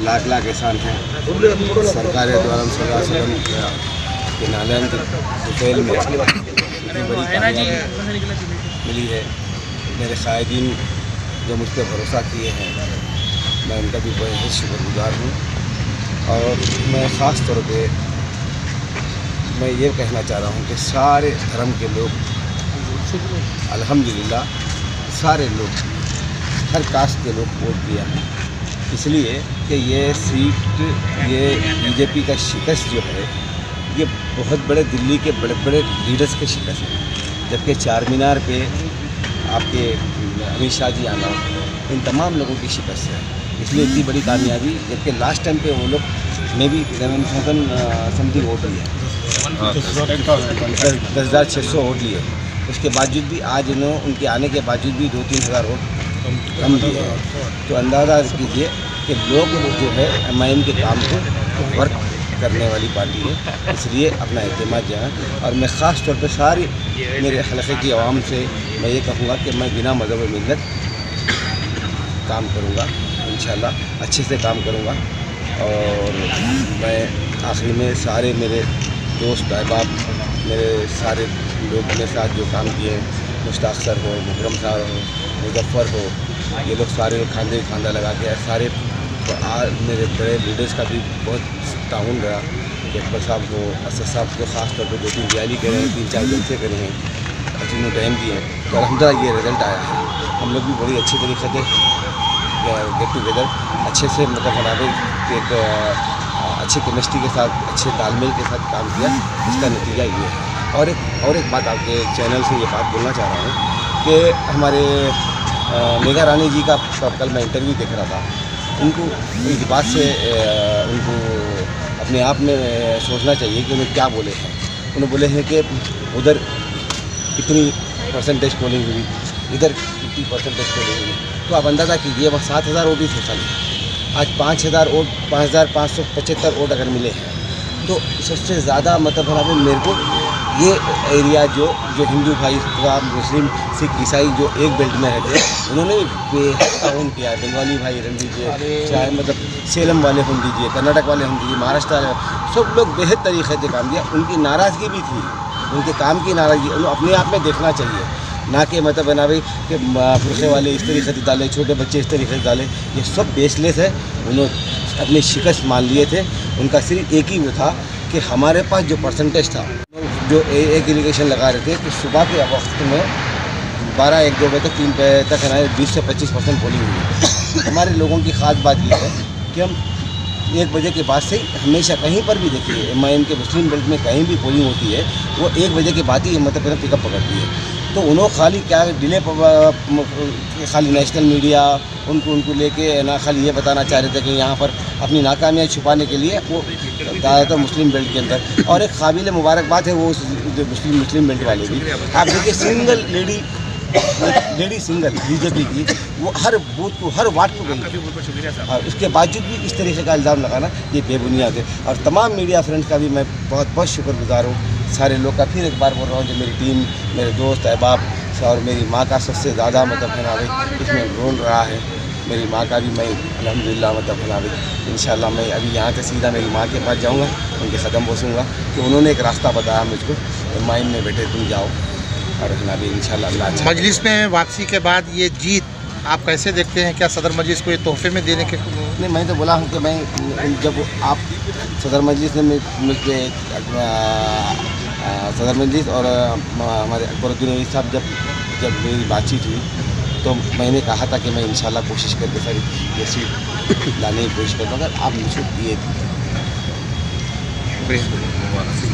लाख लाख एहसान है सरकार द्वारा सदन के नालंद होटल में इतनी बड़ी कामयाबी मिली है। मेरे कायदीन जो मुझ पर भरोसा किए हैं, मैं उनका भी बहुत शुक्रगुजार हूँ। और मैं ख़ास तौर पे मैं ये कहना चाह रहा हूँ कि सारे धर्म के लोग अल्हम्दुलिल्लाह सारे लोग हर कास्ट के लोग वोट दिया है, इसलिए कि ये सीट ये बीजेपी का शिकस्त जो है ये बहुत बड़े दिल्ली के बड़े बड़े लीडर्स के शिकस्त है। जबकि चार मीनार पे आपके अमित शाह जी आना, इन तमाम लोगों की शिकस्त है, इसलिए इतनी बड़ी कामयाबी। जबकि लास्ट टाइम पे वो लोग में भी 11,000 समथिंग वोट लिए, 10,600 वोट लिए। उसके बावजूद भी आज उनके आने के बावजूद भी 2-3 हज़ार वोट कम दिए हैं। तो अंदाज़ा कीजिए कि लोग जो है MIM के काम को वर्क करने वाली पार्टी है, इसलिए अपना एतमाद जाए। और मैं ख़ास तौर पर सारी मेरे हलक़े की आवाम से मैं ये कहूँगा कि मैं बिना मज़हब मिल्लत काम करूँगा, इंशाल्लाह अच्छे से काम करूँगा। और मैं आखिरी में सारे मेरे दोस्त अहबाब, मेरे सारे लोग मेरे साथ जो काम किए, मुश्ताक सर हो, मुकरम साहब हो, मुजफ्फर हो, ये लोग सारे खांदे खांदा लगा के सारे, तो मेरे बड़े लीडर्स का भी बहुत ताउन रहा। अकबर साहब को, असद साहब को ख़ास तौर पर 2-3 रैली करे हैं, 3-4 जलसे करे हैं, अच्छी टाइम दिए हैं, तो अल्हम्दुलिल्लाह ये रिज़ल्ट आया है। हम लोग भी बड़ी अच्छी तरीके से गेट टुगेदर अच्छे से मतलब बनावे एक अच्छी केमिस्ट्री के साथ, अच्छे तालमेल के साथ काम किया, इसका नतीजा ये है। और एक बात आपके चैनल से ये बात बोलना चाह रहा हूँ कि हमारे मेघा रानी जी का कल मैं इंटरव्यू देख रहा था, उनको इस बात से उनको अपने आप में सोचना चाहिए कि उन्हें क्या बोले हैं। उन्होंने बोले हैं कि उधर इतनी परसेंटेज पोलिंग हुई, इधर इतनी परसेंटेज पोलिंग हुई, तो आप अंदाज़ा कीजिए वहाँ 7,000 वोट ही थे खाली, आज 5,000 वोट, 5,575 वोट अगर मिले हैं, तो सबसे ज़्यादा मतलब मेरे को ये एरिया जो हिंदू भाई, मुस्लिम, सिख, ईसाई जो एक बेल्ट में रहते हैं, उन्होंने बेहद किया है। बंगाली भाई रह दीजिए, चाहे मतलब सेलम वाले हम दीजिए, कर्नाटक वाले हम दीजिए, महाराष्ट्र वाले, सब लोग बेहद तरीक़े से काम किया। उनकी नाराज़गी भी थी, उनके काम की नाराज़गी उन्हें अपने आप में देखना चाहिए, ना कि मतलब बना भाई कि पुरखे वाले इस तरीके से डाले, छोटे बच्चे इस तरीके से डाले, ये सब बेसलेस है। उन्होंने अपनी शिकस्त मान लिए थे। उनका सिर्फ एक ही वो था कि हमारे पास जो परसेंटेज था, जो एक इरिगेशन लगा रहे थे कि सुबह के वक्त में 12-1-2 बजे तक 3 बजे तक है ना 20 से 25% पोलिंग हुई। हमारे लोगों की ख़ास बात यह है कि हम 1 बजे के बाद से हमेशा कहीं पर भी देखिए MIM के मुस्लिम बेल्ट में कहीं भी पोलिंग होती है, वो 1 बजे के बाद ही मतलब पिकअप पकड़ती है। तो उन्होंने खाली क्या डिले खाली नेशनल मीडिया उनको लेके ना खाली ये बताना चाह रहे थे कि यहाँ पर अपनी नाकामियाँ छुपाने के लिए वो ज़्यादातर मुस्लिम बेल्ट के अंदर। और एक काबिल मुबारकबाद है वो जो मुस्लिम बेल्ट वाले भी, आप देखिए सिंगल लेडी सिंगल बीजेपी की वो हर बूथ को, हर वार्ड को गई, और उसके बावजूद भी इस तरीके का इल्ज़ाम लगाना ये बेबुनियाद है। और तमाम मीडिया फ्रेंड्स का भी मैं बहुत बहुत शुक्रगुजार हूँ, सारे लोग का। फिर एक बार बोल रहा हूँ कि मेरी टीम, मेरे दोस्त अहबाब और मेरी माँ का सबसे ज़्यादा मतलब है ना भाई इसमें रोल रहा है। मेरी माँ का भी मैं अल्हम्दुलिल्लाह मतलब है ना भाई इंशाल्लाह मैं अभी यहाँ से सीधा मेरी माँ के पास जाऊँगा, उनके कदम बोसूँगा कि उन्होंने एक रास्ता बताया मुझको, MIM में बेटे तुम जाओ, और है ना भी इंशाल्लाह अच्छा। मजलिस में वापसी के बाद ये जीत आप कैसे देखते हैं? क्या सदर मजलिस को ये तोहफे में देने के? नहीं, मैं तो बोला हूँ कि मैं जब आप सदर मजलिस ने मुझे सदर मजलिस और हमारे अकबरुद्दीन साहब जब मेरी बातचीत हुई तो मैंने कहा था कि मैं इंशाल्लाह कोशिश करके सर ये सीट लाने की कोशिश करूँगा, अगर आप मुझे दिए।